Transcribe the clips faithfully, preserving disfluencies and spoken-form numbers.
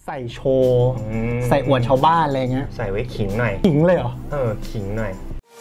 ใส่โชว์ใส่อวดชาวบ้านอะไรเงี้ยใส่ไว้ขิงหน่อยขิงเลยเหรอเออขิงหน่อย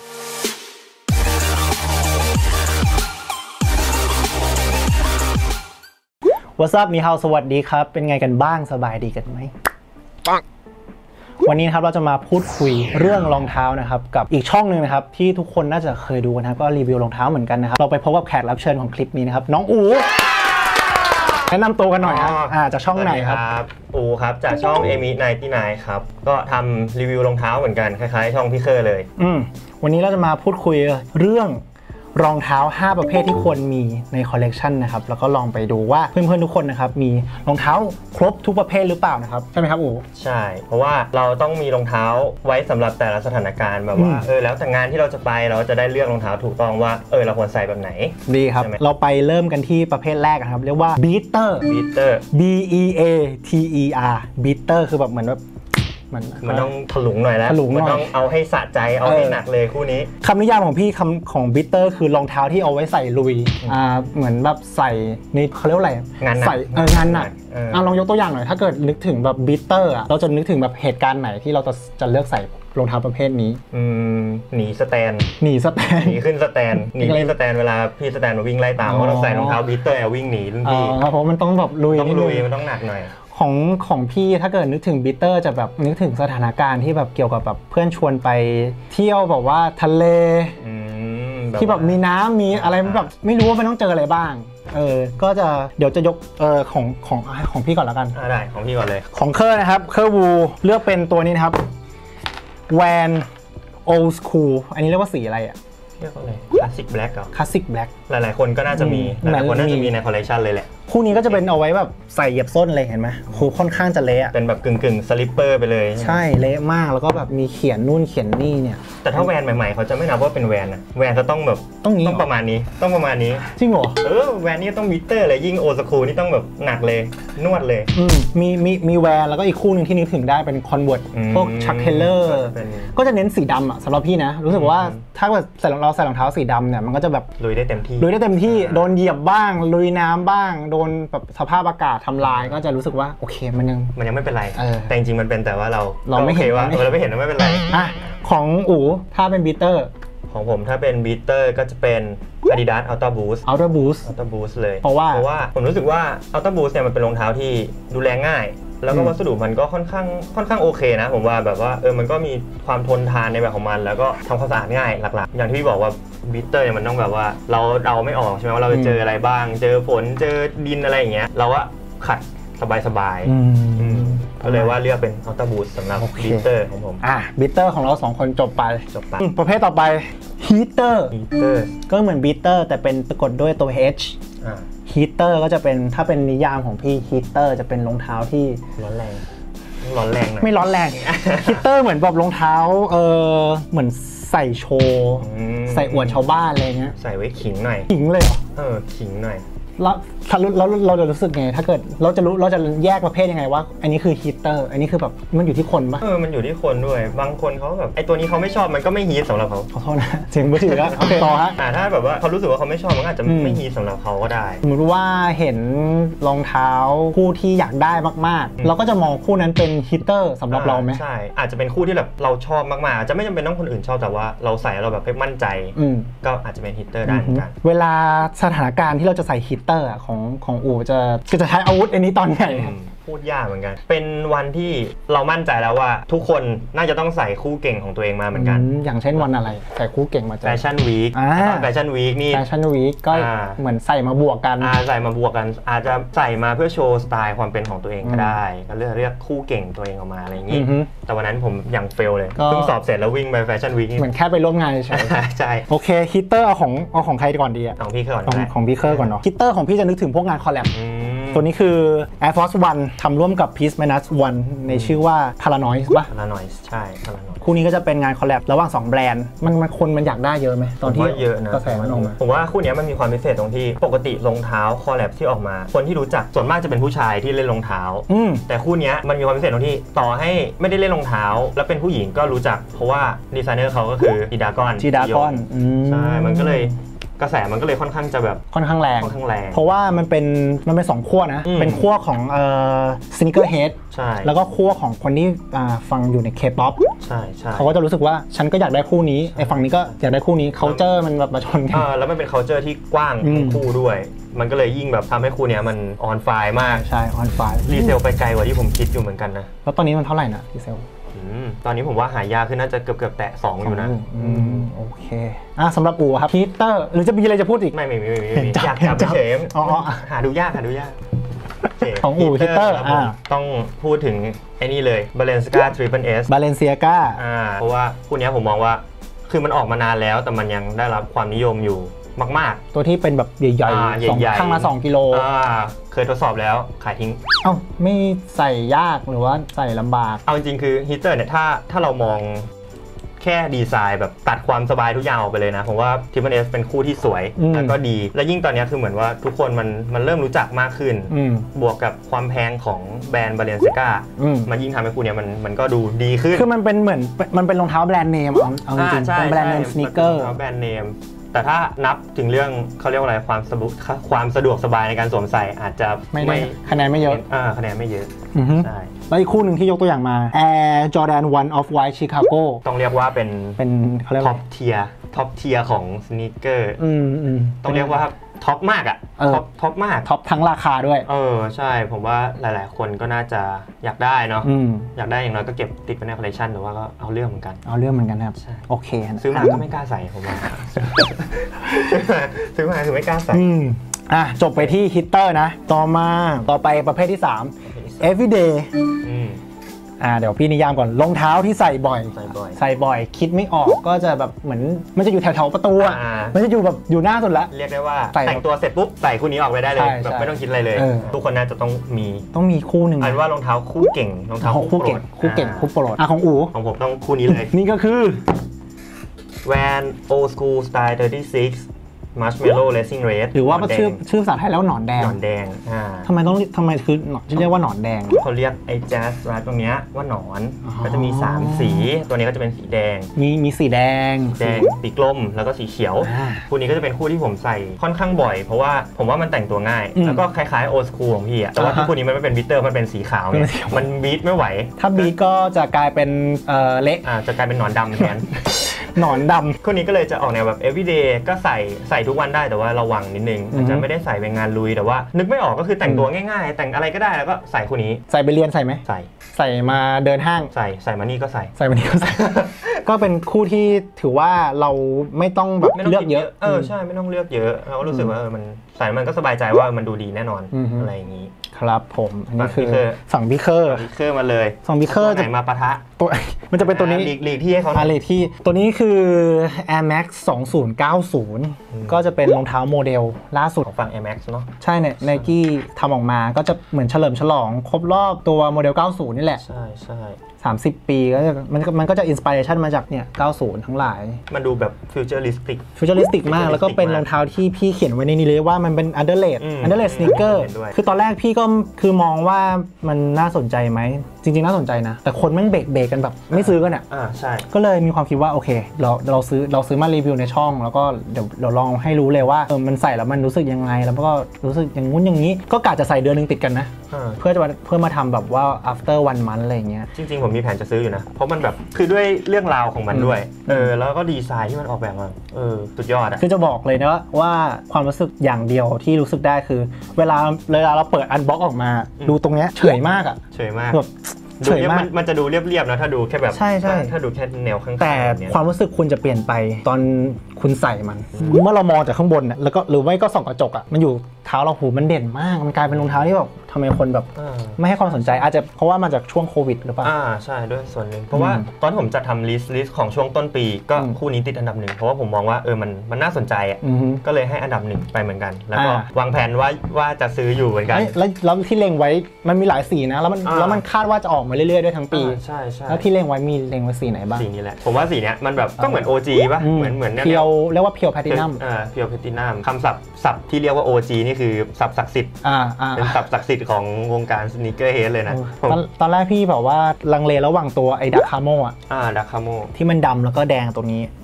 What's up นี่ฮาวสวัสดีครับเป็นไงกันบ้างสบายดีกันไหมปังวันนี้นะครับเราจะมาพูดคุยเรื่องรองเท้านะครับกับอีกช่องหนึ่งนะครับที่ทุกคนน่าจะเคยดูนะครับก็รีวิวรองเท้าเหมือนกันนะครับเราไปพบกับแขกรับเชิญของคลิปนี้นะครับน้องอูแนะนำตัวกันหน่อยครับอ่าจากช่องไหนครับอูครับจากช่องเอมิไนน์ตี้ไนน์ครับก็ทำรีวิวรองเท้าเหมือนกันคล้ายๆช่องพี่เคอร์เลยอืมวันนี้เราจะมาพูดคุยเรื่องรองเท้าห้าประเภทที่ควรมีในคอลเลกชันนะครับแล้วก็ลองไปดูว่าเพื่อนๆทุกคนนะครับมีรองเท้าครบทุกประเภทหรือเปล่านะครับใช่ไหมครับอู๋ใช่เพราะว่าเราต้องมีรองเท้าไว้สำหรับแต่ละสถานการณ์แบบว่าเออแล้วแต่งานที่เราจะไปเราจะได้เลือกรองเท้าถูกต้องว่าเออเราควรใส่แบบไหนดีครับเราไปเริ่มกันที่ประเภทแรกครับเรียกว่า Beater Beater B E A T E R Beater คือแบบเหมือนแบบมันมันต้องถลุงหน่อยแล้วมันต้องเอาให้สะใจเอาให้หนักเลยคู่นี้คำนิยามของพี่คำของบิตเตอร์คือรองเท้าที่เอาไว้ใส่ลุยอ่าเหมือนแบบใส่นี่เขาเรียกว่าอะไรงานหนักใส่เอองานหนักอ่าลองยกตัวอย่างหน่อยถ้าเกิดนึกถึงแบบบิตเตอร์อ่ะเราจะนึกถึงแบบเหตุการณ์ไหนที่เราจะจะเลือกใส่รองเท้าประเภทนี้อืมหนีสแตนหนีสแตนหนีขึ้นสแตนหนีพี่สแตนเวลาพี่สแตนมาวิ่งไล่ตามเพราะเราใส่รองเท้าบิตเตอร์วิ่งหนีรุ่นพี่เพราะมันต้องแบบลุยต้องลุยมันต้องหนักหน่อยของของพี่ถ้าเกิดนึกถึงบิตเตอร์จะแบบนึกถึงสถานการณ์ที่แบบเกี่ยวกับแบบเพื่อนชวนไปเที่ยวแบบว่าทะเลที่แบบมีน้ำมีอะไรแบบไม่รู้ว่ามันต้องเจออะไรบ้างเออก็จะเดี๋ยวจะยกเออของของของพี่ก่อนแล้วกันได้ของพี่ก่อนเลยของเคอร์นะครับเคอร์วูเลือกเป็นตัวนี้นะครับแวนโอลด์สคูลอันนี้เรียกว่าสีอะไรอ่ะเรียกว่าอะไรคลาสสิกแบล็กเหรอคลาสสิกแบล็กหลายๆคนก็น่าจะมีหลายๆคนน่าจะมีในคอลเลคชันเลยแหละคู่นี้ก็จะเป็นเอาไว้แบบใส่เหยียบส้นเลยเห็นไหมคู่ค่อนข้างจะเละเป็นแบบกึ่งกึ่งสลิปเปอร์ไปเลยใช่เละมากแล้วก็แบบมีเขียนนู่นเขียนนี่เนี่ยแต่ถ้าแวนใหม่ๆเขาจะไม่นับว่าเป็นแวนนะแวนจะต้องแบบต้องนี้ต้องประมาณนี้ต้องประมาณนี้จริงเหรอเออแวนนี่ต้องมิเตอร์เลยยิ่งโอสคูนี่ต้องแบบหนักเลยนวดเลยอืมมีมีมีแวนแล้วก็อีกคู่หนึ่งที่นึกถึงได้เป็นคอนเวิร์ตพวกชักเทเลอร์ก็จะเน้นสีดำอ่ะสำหรับพี่นะรู้สึกว่าถ้าเกิดใส่เราใส่รองเท้าสีดำเนี่ยมันก็จะแบบลุยได้เต็มที่ลุยได้เต็มที่โดนเหยียบบ้างลุยน้ำบ้างโดนแบบสภาพอากาศทำลายก็จะรู้สึกว่าโอเคมันยังมันยังไม่เป็นไรแต่จริงๆมันเป็นแต่ว่าเราเราไม่เห็นว่าเราไม่เห็นว่าไม่เป็นไรอ่ะของอู๋ถ้าเป็นบีเตอร์ของผมถ้าเป็นบีเตอร์ก็จะเป็น Adidas Ultra Boost Ultra Boost Ultra Boost เลยเพราะว่าเพราะว่าผมรู้สึกว่า Ultra Boost เนี่ยมันเป็นรองเท้าที่ดูแลง่ายแล้วก็วัสดุมันก็ค่อนข้างค่อนข้างโอเคนะผมว่าแบบว่าเออมันก็มีความทนทานในแบบของมันแล้วก็ทำความสะอาดง่ายหลักๆอย่างที่พี่บอกว่าบีเตอร์เนี่ยมันต้องแบบว่าเราเราไม่ออกใช่ไหมว่าเราจะเจออะไรบ้างเจอฝนเจอดินอะไรอย่างเงี้ยเราก็ขัดสบายๆก็เลยว่าเลือกเป็น Ultra Boost สำหรับบีเตอร์ของผมอ่ะบีเตอร์ของเราสองคนจบไปจบไปประเภทต่อไปฮีเตอร์ฮีเตอร์ก็เหมือนบีเตอร์แต่เป็นสะกดด้วยตัว H ฮีเตอร์ก็จะเป็นถ้าเป็นนิยามของพี่ฮีเตอร์จะเป็นรองเท้าที่ร้อนแรงร้อนแรงไม่ร้อนแรงฮีเตอร์เหมือนแบบรองเท้าเออเหมือนใส่โชว์ใส่อวดชาวบ้านอะไรเงี้ยใส่ไว้ขิงหน่อยขิงเลยเหรอเออขิงหน่อยแล้วเราเราจะรู้สึกไงถ้าเกิดเราจะรู้เราจะแยกประเภทยังไงว่าอันนี้คือฮีเตอร์อันนี้คือแบบมันอยู่ที่คนปะเออมันอยู่ที่คนด้วยบางคนเขาแบบไอตัวนี้เขาไม่ชอบมันก็ไม่ฮีทสำหรับเขาขอโทษนะเสียงมือถือแล้วโอเคต่อฮะถ้าแบบว่าเขารู้สึกว่าเขาไม่ชอบมันอาจจะไม่ฮีทสำหรับเขาก็ได้สมมติว่าเห็นรองเท้าคู่ที่อยากได้มากๆเราก็จะมองคู่นั้นเป็นฮีเตอร์สำหรับเราไหมใช่อาจจะเป็นคู่ที่แบบเราชอบมากๆอาจจะไม่จำเป็นต้องคนอื่นชอบแต่ว่าเราใส่เราแบบมั่นใจก็อาจจะเป็นฮีเตอร์ได้เหมือนกันเวลาสถานการณ์ที่เราจะใส่ฮีเตอร์ของของอู๋จะจะใช้อาวุธอันนี้ตอนไหนพูดยากเหมือนกันเป็นวันที่เรามั่นใจแล้วว่าทุกคนน่าจะต้องใส่คู่เก่งของตัวเองมาเหมือนกันอย่างเช่นวันอะไรใส่คู่เก่งมาแฟชั่นวีคแฟชั่นวีคนี่แฟชั่นวีคก็เหมือนใส่มาบวกกันใส่มาบวกกันอาจจะใส่มาเพื่อโชว์สไตล์ความเป็นของตัวเองก็ได้ก็เลือกเรียกคู่เก่งตัวเองออกมาอะไรอย่างนี้แต่วันนั้นผมอย่างเฟลเลยเพิ่งสอบเสร็จแล้ววิ่งไปแฟชั่นวีคเหมือนแค่ไปร่วมงานใช่ใช่โอเคฮิตเตอร์เอาของเอาของใครก่อนดีอะของพี่ก่อนของพี่เคอร์ก่อนเนาะฮิตเตอร์ของพี่จะนึกถึงพวกงานคอลแลบตัวนี้คือ Air Force One ทำร่วมกับ Peace Minus One ในชื่อว่า Paranoid ป่ะ Paranoid ใช่ Paranoid คู่นี้ก็จะเป็นงานคอลแลบระหว่างสองแบรนด์มันมันคนมันอยากได้เยอะไหมตอนที่เยอะนะกระแสมันออกมาผมว่าคู่นี้มันมีความพิเศษตรงที่ปกติรองเท้าคอลแลบที่ออกมาคนที่รู้จักส่วนมากจะเป็นผู้ชายที่เล่นรองเท้าแต่คู่นี้มันมีความพิเศษตรงที่ต่อให้ไม่ได้เล่นรองเท้าแล้วเป็นผู้หญิงก็รู้จักเพราะว่าดีไซเนอร์เขาก็คือจีดากอนจีดากอนใช่มันก็เลยกกระแสมันก็เลยค่อนข้างจะแบบค่อนข้างแรงค่อนข้างแรงเพราะว่ามันเป็นมันเป็นสองขั้วนะเป็นขั้วของเอ่อสนิเกอร์เฮดใช่แล้วก็ขั้วของคนที่ฟังอยู่ในเคป๊อปใช่ใช่เขาก็จะรู้สึกว่าฉันก็อยากได้คู่นี้ไอ้ฝั่งนี้ก็อยากได้คู่นี้ culture มันแบบมาชนกันแล้วมันเป็น culture ที่กว้างทั้งคู่ด้วยมันก็เลยยิ่งแบบทำให้คู่นี้มันออนไฟมากใช่ออนไฟรีเซลไปไกลกว่าที่ผมคิดอยู่เหมือนกันนะแล้วตอนนี้มันเท่าไหร่นะรีเซลตอนนี้ผมว่าหายากขึ้นน่าจะเกือบเกือบแตะสองอยู่นะอืมโอเคอ่ะสำหรับอู๋ครับฮีเตอร์หรือจะมีอะไรจะพูดอีกไม่ไม่ไม่ไม่ไม่อยากจับเฉมอ๋อหาดูยากหาดูยากของอู๋ฮีเตอร์อ่าต้องพูดถึงไอ้นี่เลย Balenciaga Triple S Balenciaga อ่าเพราะว่าคู่นี้ผมมองว่าคือมันออกมานานแล้วแต่มันยังได้รับความนิยมอยู่มากๆตัวที่เป็นแบบใหญ่ๆสองข้างละสองกิโลเคยทดสอบแล้วขายทิ้งเอ้าไม่ใส่ยากหรือว่าใส่ลำบากเอาจริงๆคือฮีเตอร์เนี่ยถ้าถ้าเรามองแค่ดีไซน์แบบตัดความสบายทุกอย่างออกไปเลยนะผมว่า Triple S เป็นคู่ที่สวยแล้วก็ดีและยิ่งตอนนี้คือเหมือนว่าทุกคนมันมันเริ่มรู้จักมากขึ้นบวกกับความแพงของแบรนด์ Balenciaga มันยิ่งทำให้คู่นี้มันมันก็ดูดีขึ้นคือมันเป็นเหมือนมันเป็นรองเท้าแบรนด์เนมเอาจริงๆเป็นแบรนด์เนมสนีกเกอร์แบรนด์เนมแต่ถ้านับถึงเรื่องเขาเรียกว่าอะไรความสะดวกความสะดวกสบายในการสวมใส่อาจจะไม่คะแนนไม่เยอะอ่าคะแนนไม่เยอะใช่แล้วอีกคู่หนึ่งที่ยกตัวอย่างมา Air Jordan วัน Off White Chicago ต้องเรียกว่าเป็นเป็นเขาเรียกว่าท็อปเทียร์ท็อปเทียร์ของสนีกเกอร์ต้องเรียกว่าท็อปมากอ่ะท็อปท็อปมากท็อปทั้งราคาด้วยเออใช่ผมว่าหลายๆคนก็น่าจะอยากได้เนาะอยากได้อย่างน้อยก็เก็บติดไว้ในคอลเลคชันหรือว่าก็เอาเรื่องเหมือนกันเอาเรื่องเหมือนกันครับโอเคซื้อมาก็ไม่กล้าใส่ผมว่าซื้อมาคือไม่กล้าใส่อ่ะจบไปที่ฮิตเตอร์นะต่อมาต่อไปประเภทที่สาม everyday อ่าเดี๋ยวพี่นิยามก่อนรองเท้าที่ใส่บ่อยใส่บ่อยใส่บ่อยคิดไม่ออกก็จะแบบเหมือนมันจะอยู่แถวๆประตูอ่ะมันจะอยู่แบบอยู่หน้าสุดละเรียกได้ว่าแต่งตัวเสร็จปุ๊บใส่คู่นี้ออกไปได้เลยแบบไม่ต้องคิดอะไรเลยทุกคนน่าจะต้องมีต้องมีคู่หนึ่งอันว่ารองเท้าคู่เก่งรองเท้าคู่เก่งคู่เก่งคู่โปรดอ่ะของอู๋ของผมต้องคู่นี้เลยนี่ก็คือ Van Old School Style สามสิบหกMarshmallow Racing Red หรือว่าชื่อชื่อภาษาไทยแล้วหนอนแดงหนอนแดงอ่าทำไมต้องทำไมคือเรียกว่าหนอนแดงเขาเรียกไอ้แจ๊สรัดตรงเนี้ยว่าหนอนก็จะมีสามสีตัวนี้ก็จะเป็นสีแดงมีมีสีแดงแดงสีกลมแล้วก็สีเขียวคู่นี้ก็จะเป็นคู่ที่ผมใส่ค่อนข้างบ่อยเพราะว่าผมว่ามันแต่งตัวง่ายแล้วก็คล้ายๆโอสคูลของพี่อะแต่ว่าคู่นี้มันไม่เป็นบิทเตอร์มันเป็นสีขาวมันบีทไม่ไหวถ้าบีทก็จะกลายเป็นเละอ่าจะกลายเป็นหนอนดำแทนหนอนดำคู่นี้ก็เลยจะออกแนวแบบ everyday ก็ใส่ใส่ทุกวันได้แต่ว่าระวังนิดนึงอาจจะไม่ได้ใส่ไปงานลุยแต่ว่านึกไม่ออกก็คือแต่งตัวง่ายๆแต่งอะไรก็ได้แล้วก็ใส่คู่นี้ใส่ไปเรียนใส่ไหมใส่ใส่มาเดินห้างใส่ใส่มานี่ก็ใส่ใส่มานี่ก็ใส่ก็เป็นคู่ที่ถือว่าเราไม่ต้องแบบเลือกเยอะเออใช่ไม่ต้องเลือกเยอะเราก็รู้สึกว่าเออมันใส่มันก็สบายใจว่ามันดูดีแน่นอนอะไรอย่างนี้ครับผมอันนี้คือฝั่งบิเคอร์บิเคอร์มาเลยฝั่งบิเคอร์จะมาปะทะตัวมันจะเป็นตัวนี้หลีกที่ให้เขาหลีกที่ตัวนี้คือ Air Max สองพันเก้าสิบก็จะเป็นรองเท้าโมเดลล่าสุดของฝั่ง Air Max เนาะใช่เนี่ย Nike ทำออกมาก็จะเหมือนเฉลิมฉลองครบรอบตัวโมเดลเก้าสิบนี่แหละใช่ใช่สามสิบปีก็จะมันมันก็จะอินสปิเรชันมาจากเนี่ยเก้าสิบทั้งหลายมันดูแบบฟิวเจอริสติกฟิวเจอริสติกมากแล้วก็เป็นรองเท้าที่พี่เขียนไว้ในนี้เลยว่ามันเป็น underlaid underlaid sneaker คือตอนแรกพี่ก็คือมองว่ามันน่าสนใจไหมจริงๆน่าสนใจนะแต่คนแม่งเบรกเบรกกันแบบไม่ซื้อกันอ่ะอ่าใช่ก็เลยมีความคิดว่าโอเคเราเราซื้อเราซื้อมารีวิวในช่องแล้วก็เดี๋ยวเราลองให้รู้เลยว่าเออมันใส่แล้วมันรู้สึกยังไงแล้วก็รู้สึกอย่างงู้นอย่างนี้ก็กะจะใส่เดือนนึงติดกันนะเพื่อจะเพื่อมาทำแบบว่า after one month อะไรเงี้ยจริงๆผมมีแผนจะซื้ออยู่นะเพราะมันแบบคือด้วยเรื่องราวของมันด้วยเออแล้วก็ดีไซน์ที่มันออกแบบมาเออสุดยอดอ่ะคือจะบอกเลยนะว่าความรู้สึกอย่างเดียวที่รู้สึกได้คือเวลาเวลาเราเปิดอันบ็อกออกมาดูตรงเนี้ยเฉยมากอ่ะเฉยมากแบบเฉยมากมันจะดูเรียบๆนะถ้าดูแค่แบบใช่ใช่ถ้าดูแค่แนวข้างๆแต่ความรู้สึกคุณจะเปลี่ยนไปตอนคุณใส่มันเมื่อเรามองจากข้างบนเนี่ยแล้วก็หรือไม่ก็ส่องกระจกอ่ะมันอยู่เท้าเราหูมันเด่นมากมันกลายเป็นรองเท้าที่แบบทำไมคนแบบไม่ให้ความสนใจอาจจะเพราะว่ามาจากช่วงโควิดหรือเปล่าอ่าใช่ด้วยส่วนหนึ่งเพราะว่าตอนผมจะทำลิสต์ลิสต์ของช่วงต้นปีก็คู่นี้ติดอันดับหนึ่งเพราะว่าผมมองว่าเออมันมันน่าสนใจอ่ะก็เลยให้อันดับหนึ่งไปเหมือนกันแล้วก็วางแผนว่าว่าจะซื้ออยู่เหมือนกันแล้วแล้วที่เล็งไว้มันมีหลายสีนะแล้วมันแล้วมันคาดว่าจะออกมาเรื่อยๆด้วยทั้งปีใช่ใช่แล้วที่เล็งไว้มีเล็งไว้สีไหนบ้างสีนี้แหละผมว่าสีเนี้ยมันแบบก็เหมือน โอ จี ป่ะเหมือนเหมือนเพียวเรียกว่าเพียวแพลตินัมอ่าเพียวแพลตินัมคำศัพท์ศัพท์ที่เรียกว่า โอ จี นี่คือศัพท์ศักดิ์สิทธิ์เป็นศัพท์ศักดิ์สิทธิ์ของวงการสนีกเกอร์เฮดเลยนะตอนแรกพี่แบบว่าลังเลระหว่างตัวไอ้ดักคาโมอ่ะอ่าดักคาโมที่มันดำแล้วก็แดงตรงนี้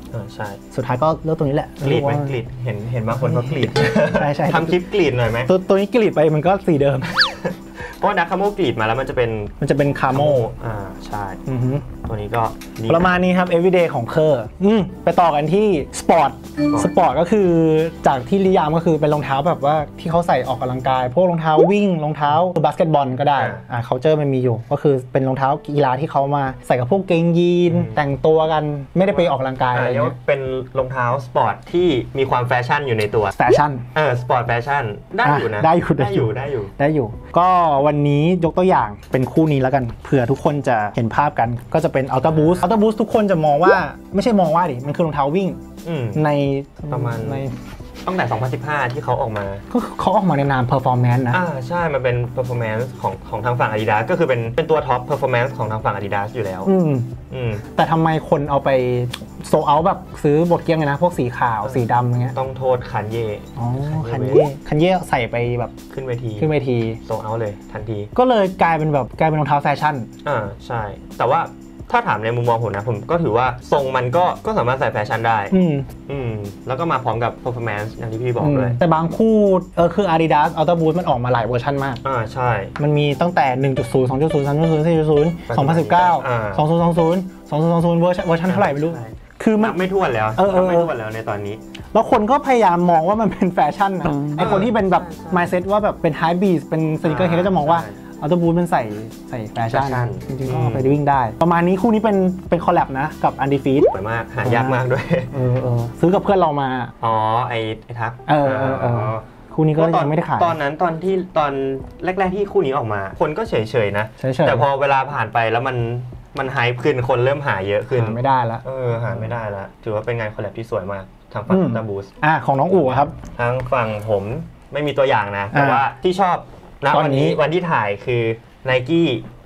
เออใช่สุดท้ายก็เลือกตัวนี้แหละกรีดไหมกรีดเห็นเห็นบางคนเขากรีดใช่ใช่ทำคลิปกรีดหน่อยไหมตัวตัวนี้กรีดไปมันก็สีเดิมเพราะดักคาโมกรีดมาแล้วมันจะเป็นมันจะเป็นคาโมอ่าใช่ตัวนี้ก็ประมาณนี้ครับ everyday ของเคอร์ไปต่อกันที่สปอร์ตสปอร์ตก็คือจากที่นิยามก็คือเป็นรองเท้าแบบว่าที่เขาใส่ออกกำลังกายพวกรองเท้าวิ่งรองเท้าบาสเกตบอลก็ได้อ่าเขาเจอมันมีอยู่ก็คือเป็นรองเท้ากีฬาที่เขามาใส่กับพวกเกงยีนแต่งตัวกันไม่ได้ไปออกกำลังกายอะไรเงี้ยเป็นรองเท้าสปอร์ตที่มีความแฟชั่นอยู่ในตัวแฟชั่นเออสปอร์ตแฟชั่นได้อยู่นะได้อยู่ได้อยู่ได้อยู่ได้อยู่ก็วันนี้ยกตัวอย่างเป็นคู่นี้แล้วกันเผื่อทุกคนจะเห็นภาพกันก็จะเป็น Ultra Boost Ultra Boost ทุกคนจะมองว่าไม่ใช่มองว่าดิมันคือรองเท้าวิ่งในประมาณในตั้งแต่สองพันสิบห้าที่เขาออกมาก็เขาออกมาในนาม performance นะอ่าใช่มันเป็น performance ของของทางฝั่ง Adidas ก็คือเป็นเป็นตัว top performance ของทางฝั่ง Adidas อยู่แล้วอืมอืมแต่ทำไมคนเอาไปโซเอาแบบซื้อบทเกี้ยงเลยนะพวกสีขาวสีดำอย่างเงี้ยต้องโทษคันเย่อ๋อคันเย่คันเย่ใส่ไปแบบขึ้นเวทีขึ้นเวทีโซเอาเลยทันทีก็เลยกลายเป็นแบบกลายเป็นรองเท้าแฟชั่นอ่าใช่แต่ว่าถ้าถามในมุมมองผมนะผมก็ถือว่าทรงมันก็ก็สามารถใส่แฟชั่นได้อืมอืมแล้วก็มาพร้อมกับ performance อย่างที่พี่บอกเลยแต่บางคู่เออคือ Adidas Ultra Boost มันออกมาหลายเวอร์ชันมากอ่าใช่มันมีตั้งแต่ หนึ่งจุดศูนย์ สองจุดศูนย์ สามจุดศูนย์ สี่จุดศูนย์ สองพันสิบเก้า สองพันยี่สิบ สองพันยี่สิบ เวอร์ชันเวอร์ชันเท่าไหร่ไม่รู้คือมันไม่ทั่วแล้วเออไม่ทั่วแล้วในตอนนี้แล้วคนก็พยายามมองว่ามันเป็นแฟชั่นนะไอคนที่เป็นแบบ mindset ว่าแบบเป็น high beast เป็น sneaker head ก็จะมองว่าอัลตร้าบูสต์มันใส่ใส่แฟชั่นจริงๆก็ไปวิ่งได้ประมาณนี้คู่นี้เป็นเป็นคอลแลบนะกับอันดีฟีดสวยมากหายากมากด้วยเออเออซื้อกับเพื่อนเรามาอ๋อไอไอทักเออเออเออคู่นี้ก็ยังไม่ได้ขายตอนนั้นตอนที่ตอนแรกๆที่คู่นี้ออกมาคนก็เฉยๆนะแต่พอเวลาผ่านไปแล้วมันมันไฮป์ขึ้นคนเริ่มหาเยอะขึ้นไม่ได้ละเออหาไม่ได้ละถือว่าเป็นงานคอลแลบที่สวยมากทางฝั่งอัลตร้าบูสต์อ่ะของน้องอู๋ครับทางฝั่งผมไม่มีตัวอย่างนะแต่ว่าที่ชอบณวันนี้วันที่ถ่ายคือ Nike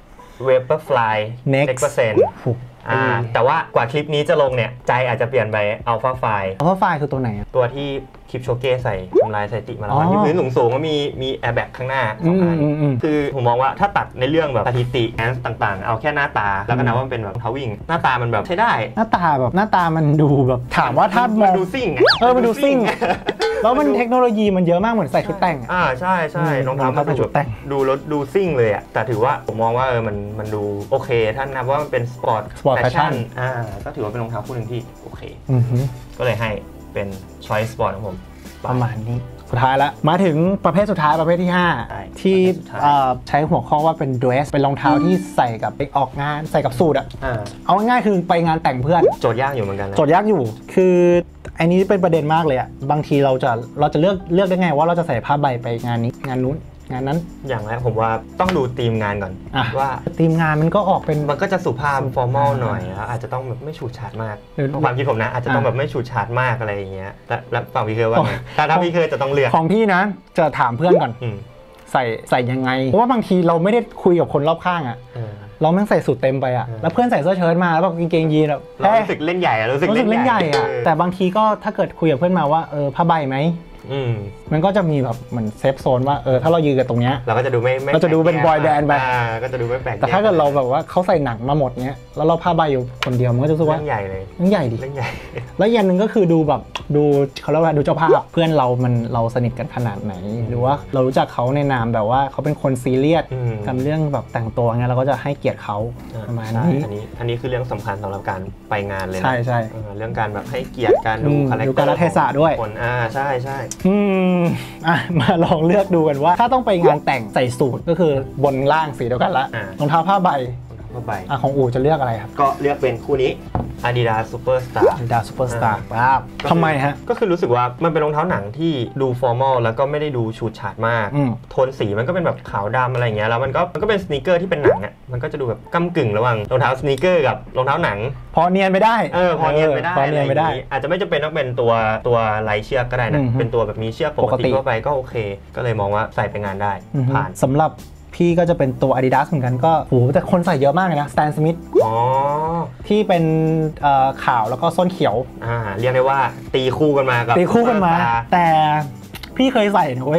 Vaporfly Next Percent อ่าแต่ว่ากว่าคลิปนี้จะลงเนี่ยใจอาจจะเปลี่ยนไป Alpha Fly Alpha Fly คือตัวไหนตัวที่คลิปโชเก้ใส่ทำลายสถิติมาแล้วที่พื้นสูงๆก็มีมีแอร์แบ็กข้างหน้าสองอันคือผมมองว่าถ้าตัดในเรื่องแบบสถิติแอนส์ต่างๆเอาแค่หน้าตาแล้วก็นับว่ามันเป็นแบบเท้าวิ่งหน้าตามันแบบใช้ได้หน้าตาแบบหน้าตามันดูแบบถามว่าถ้ามองดูซิ่งเออมันดูซิ่งแล้วมันเทคโนโลยีมันเยอะมากเหมือนใส่ชุดแต่งอ่าใช่ใช่รองเท้ามันชุดแต่งดูรถดูซิ่งเลยอ่ะแต่ถือว่าผมมองว่าเออมันมันดูโอเคถ้านับว่ามันเป็นสปอร์ตแฟชั่นอ่าก็ถือว่าเป็นรองเท้าคู่หนึ่งที่โอเคก็เลยให้เป็นช้อยส์สปอร์ตของผมประมาณนี้สุดท้ายแล้วมาถึงประเภทสุดท้ายประเภทที่ห้าที่ใช้หัวข้อว่าเป็น dress เป็นรองเท้าที่ใส่กับไปออกงานใส่กับสูทอ่ะเอาง่ายๆคือไปงานแต่งเพื่อนโจทย์ยากอยู่เหมือนกันโจทย์ยากอยู่คืออันนี้เป็นประเด็นมากเลยอ่ะบางทีเราจะเราจะเลือกเลือกได้ไงว่าเราจะใส่ผ้าใบไปงานนี้งานนู้นงานนั้นอย่างแรกผมว่าต้องดูธีมงานก่อนว่าธีมงานมันก็ออกเป็นมันก็จะสุภาพฟอร์มอลหน่อยแล้วอาจจะต้องแบบไม่ฉูดฉาดมากความคิดผมนะอาจจะต้องแบบไม่ฉูดฉาดมากอะไรอย่างเงี้ยแล้วฝั่งพี่เคยว่าถ้าถ้าพี่เคยจะต้องเลือกของพี่นะจะถามเพื่อนก่อนใส่ใส่ยังไงเพราะว่าบางทีเราไม่ได้คุยกับคนรอบข้างอ่ะเราแม่งใส่สูทเต็มไปอ่ะแล้วเพื่อนใส่เสื้อเชิ้ตมาแล้วแบบกางเกงยีนแบบรู้สึกเล่นใหญ่รู้สึกเล่นใหญ่อ่ะแต่บางทีก็ถ้าเกิดคุยกับเพื่อนมาว่าเออผ้าใบไหมมันก็จะมีแบบเหมือนเซฟโซนว่าเออถ้าเรายืนกันตรงเนี้ยเราก็จะดูไม่เราจะดูเป็นบอยแบนด์ไปก็จะดูไม่แปลกแต่ถ้าเกิดเราแบบว่าเขาใส่หนังมาหมดเนี้ยแล้วเราผ้าใบอยู่คนเดียวมันก็จะรู้สึกว่าใหญ่เลยใหญ่ดิใหญ่แล้วอย่างหนึ่งก็คือดูแบบดูเขาเรียกว่าดูเจ้าภาพเพื่อนเรามันเราสนิทกันขนาดไหนหรือว่าเรารู้จักเขาในนามแบบว่าเขาเป็นคนซีเรียสกันเรื่องแบบแต่งตัวเงี้ยเราก็จะให้เกียรติเขาประมาณนี้อันนี้อันนี้คือเรื่องสำคัญสำหรับการไปงานเลยใช่ใช่เรื่องการแบบให้เกียรติการดูคาแรคเตอร์ดูการเทศะด้วยคนอ่าใช่ใช่อืมอ่ะมาลองเลือกดูกันว่าถ้าต้องไปงานแต่งใส่สูทก็คือบนล่างสีเดียวกันละรองเท้าผ้าใบผ้าใบอ่ะของอู๋จะเลือกอะไรครับก็เลือกเป็นคู่นี้ Adidas Superstar Adidas Superstar ครับทำไมฮะก็คือรู้สึกว่ามันเป็นรองเท้าหนังที่ดูฟอร์มอลแล้วก็ไม่ได้ดูฉูดฉาดมากโทนสีมันก็เป็นแบบขาวดำอะไรเงี้ยแล้วมันก็มันก็เป็นสนีกเกอร์ที่เป็นหนังอ่ะมันก็จะดูแบบก้ำกึ่งระหว่างรองเท้าสนีกเกอร์กับรองเท้าหนังพอเนียนไม่ได้เออพอเนียนไม่ได้พอเนียนไม่ได้อาจจะไม่จำเป็นต้องเป็นตัวตัวไร้เชือกก็ได้นะเป็นตัวแบบมีเชือกปกติทั่วไปก็โอเคก็เลยมองว่าใส่ไปงานได้ผ่านสำหรับพี่ก็จะเป็นตัว Adidas เหมือนกันก็โหแต่คนใส่เยอะมากเลยนะ Stan Smith อ๋อที่เป็นขาวแล้วก็ส้นเขียวอ่าเรียกได้ว่าตีคู่กันมากับตีคู่กันมาแต่พี่เคยใส่นะเว้ย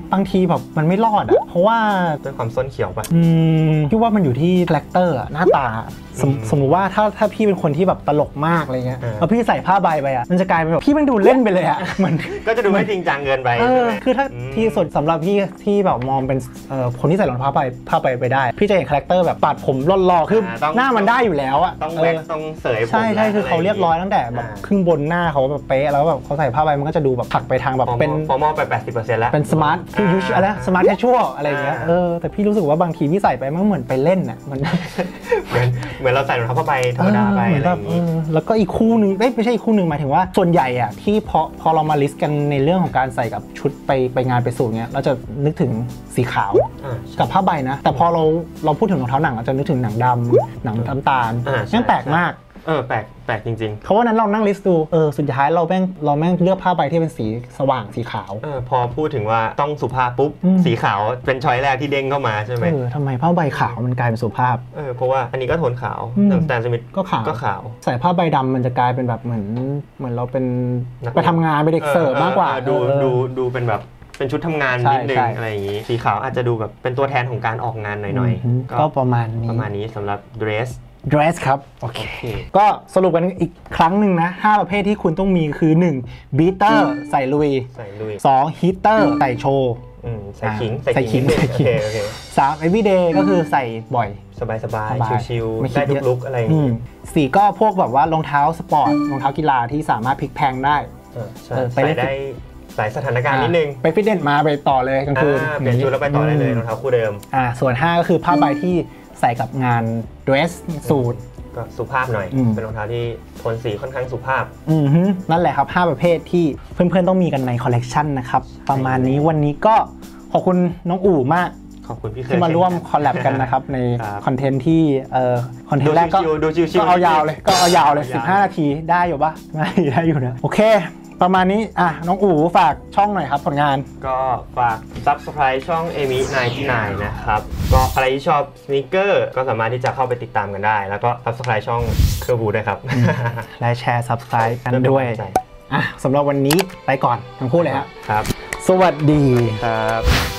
บางทีแบบมันไม่รอดอะเพราะว่าด้วยความส้นเขียวปะอืมพี่ว่ามันอยู่ที่คาแรคเตอร์หน้าตาสมสมมติว่าถ้าถ้าพี่เป็นคนที่แบบตลกมากอะไรเงี้ยแล้วพี่ใส่ผ้าใบไปอะมันจะกลายเป็นแบบพี่มันดูเล่นไปเลยอะมันก็จะดูไม่จริงจังเกินไปเออคือถ้าที่สุดสำหรับพี่ที่แบบมองเป็นคนที่ใส่รองเท้าไปผ้าใบไปได้พี่จะเห็นคาแรคเตอร์แบบปาดผมหล่อๆคือหน้ามันได้อยู่แล้วอะต้องแว็กต้องเสยผมใช่ใช่คือเขาเรียบร้อยตั้งแต่แบบครึ่งบนหน้าเขาแบบเป๊ะแล้วแบบเขาใส่ผ้าใบมันก็จะดูแบบผักไปทางแบบเป็นฟอร์มอลไป แปดสิบเปอร์เซ็นต์ แล้วเป็นสมาร์ทคือยูชอะไรสมาร์ทแคชชวลอะไรเงี้ยเออแต่พี่รู้สึกว่าบางทีพี่ใส่ไปมันเหมือนไปเล่นอะมันเหมือนเหมือนเราใส่รองเท้าผ้าใบธรรมดาไปอะไรอย่างนี้แล้วก็อีกคู่นึงไม่ใช่อีกคู่นึงหมายถึงว่าส่วนใหญ่อะที่พอพอเรามาลิสต์กันในเรื่องของการใส่กับชุดไปไปงานไปสู่เงี้ยเราจะนึกถึงสีขาวกับผ้าใบนะแต่พอเราเราพูดถึงรองเท้าหนังเราจะนึกถึงหนังดำหนังน้ำตาลนั่นแปลกมากเออแปลกแปลกจริงๆเพราะว่านั้นเรานั่งลิสต์ดูเออสุดท้ายเราแม่งเราแม่งเลือกผ้าใบที่เป็นสีสว่างสีขาวเออพอพูดถึงว่าต้องสุภาพปุ๊บสีขาวเป็นช้อยแรกที่เด้งเข้ามาใช่ไหมเออทำไมผ้าใบขาวมันกลายเป็นสุภาพเออเพราะว่าอันนี้ก็โทนขาวแต่สแตนสมิธก็ขาวก็ขาวใส่ผ้าใบดำมันจะกลายเป็นแบบเหมือนเหมือนเราเป็นไปทำงานไปเด็กเสิร์ฟมากกว่าดูดูดูเป็นแบบเป็นชุดทำงานนิดนึงอะไรอย่างนี้สีขาวอาจจะดูแบบเป็นตัวแทนของการออกงานหน่อยๆก็ประมาณนี้ประมาณนี้สำหรับ dress dress ครับโอเคก็สรุปกันอีกครั้งหนึ่งนะห้าประเภทที่คุณต้องมีคือหนึ่ง beater ใส่ลุยใส่ลุยสอง heater ใส่โชว์ใส่ขิงใส่ขิงใส่ขิงสาม everyday ก็คือใส่บ่อยสบายสบายชิลๆได้ทุกลุคอะไรอย่างนี้สี่ก็พวกแบบว่ารองเท้าสปอร์ตรองเท้ากีฬาที่สามารถพลิกแพงได้ใส่ได้หลายสถานการณ์นิดนึงไปฟิตเนสมาไปต่อเลยกลางคืนเปลี่ยนชุดแล้วไปต่อได้เลยรองเท้าคู่เดิมอ่าส่วนห้าก็คือผ้าใบที่ใส่กับงาน dress สูทก็สุภาพหน่อยเป็นรองเท้าที่โทนสีค่อนข้างสุภาพอือฮึนั่นแหละครับห้าประเภทที่เพื่อนๆต้องมีกันในคอลเลกชันนะครับประมาณนี้วันนี้ก็ขอบคุณน้องอู๋มากขอบคุณพี่เคยที่มาร่วมคอลแลบกันนะครับในคอนเทนต์ที่เอ่อคอนเทนต์แรกก็ก็เอายาวเลยก็เอายาวเลยสิบห้านาทีได้อยู่ปะได้ได้อยู่นะโอเคประมาณนี้อ่ะน้องอู๋ฝากช่องหน่อยครับผลงานก็ฝาก Subscribe ช่อง เอมิ ไนน์ตี้ไนน์ นะครับก็ใครที่ชอบสนีกเกอร์ก็สามารถที่จะเข้าไปติดตามกันได้แล้วก็ Subscribe ช่องเคอร์บูด้วยครับและแชร์ Subscribe กันด้วยอ่ะสำหรับวันนี้ไปก่อนทั้งคู่เลยครับครับสวัสดีครับ